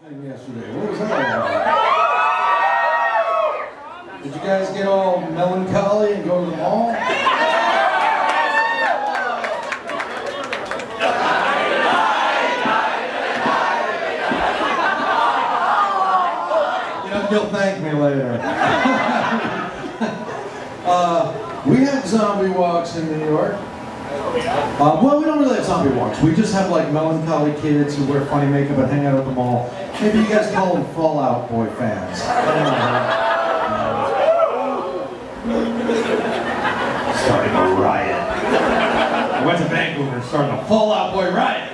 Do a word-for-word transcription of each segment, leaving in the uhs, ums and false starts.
Yesterday. What was that all about? Did you guys get all melancholy and go to the mall? You know, you'll thank me later. uh, we have zombie walks in New York. Uh, well, we don't really have zombie walks. We just have like melancholy kids who wear funny makeup and hang out at the mall. Maybe you guys call them Fall Out Boy fans. Starting a riot. I went to Vancouver and started a Fall Out Boy riot.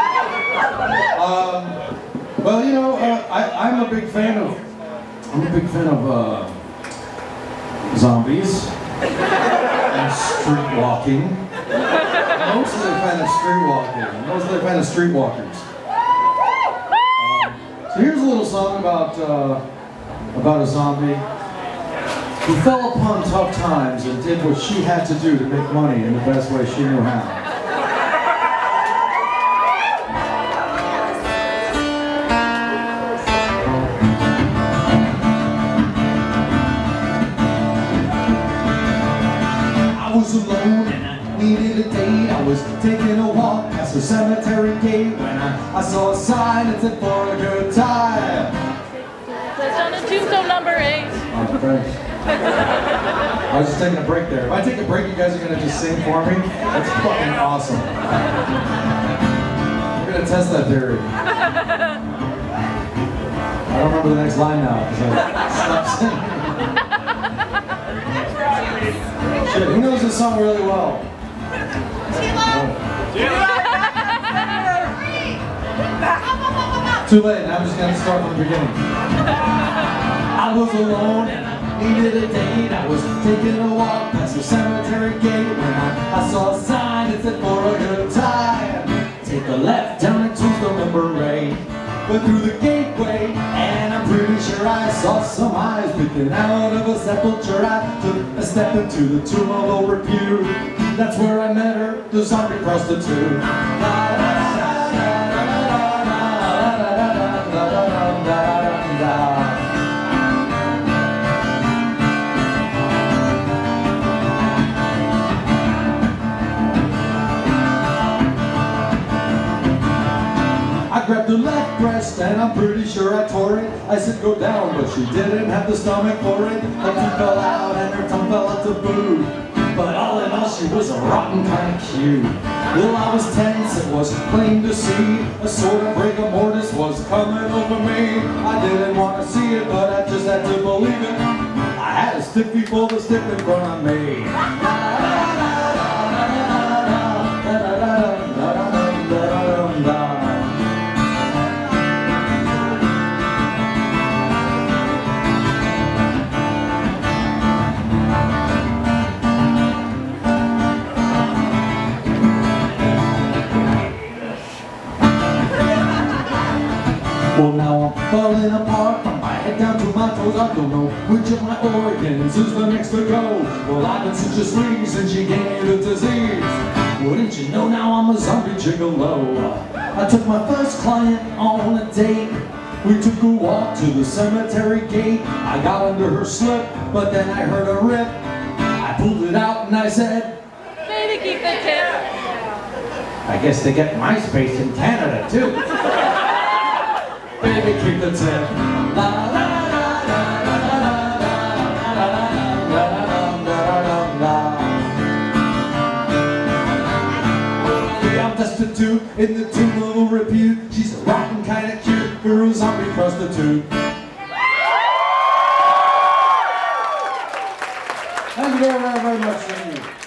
Um, well, you know, uh, I, I'm a big fan of, I'm a big fan of uh, zombies and street walking. Mostly a fan of street walking. Mostly a fan of streetwalkers. Um, so here's a little song about uh, about a zombie who fell upon tough times and did what she had to do to make money in the best way she knew how. I was alone and I needed a date. I was taking a walk past the cemetery gate when I, I saw a sign that said for a good time. That's on the tombstone number eight. Oh, thanks. I was just taking a break there. If I take a break, you guys are going to just sing for me? That's fucking awesome. We're going to test that theory. I don't remember the next line now because I stopped singing. Shit, who knows this song really well? Too late, I'm just gonna start from the beginning. I was alone and I needed a date. I was taking a walk past the cemetery gate when I, I saw a sign that said for a good time. Take a left down into the number eight. Went through the gateway and I'm pretty sure I saw some eyes peeking out of a sepulcher. I took a step into the tomb of old repute. That's where I met her, the zombie prostitute. I grabbed her left breast and I'm pretty sure I tore it. I said go down, but she didn't have the stomach for it. Her teeth fell out and her tongue fell out to boot. But all in all, she was a rotten kind of cute. Well, I was tense, it was plain to see. A sort of rigor mortis was coming over me. I didn't want to see it, but I just had to believe it. I had a stiffy full of stiff in front of me. Well, now I'm falling apart from my head down to my toes. I don't know which of my organs is the next to go. Well, I've been such a squeeze since she gave me the disease. Wouldn't you know now I'm a zombie gigolo. I took my first client on a date. We took a walk to the cemetery gate. I got under her slip, but then I heard a rip. I pulled it out and I said, Maybe keep the tip. I guess they get MySpace in Canada too. Baby, keep the tip. La la la la la la la la la. I'm destitute in the tomb of repute. She's a rotten kind of cute for a zombie prostitute. Thank you very, very, very much. Thank you.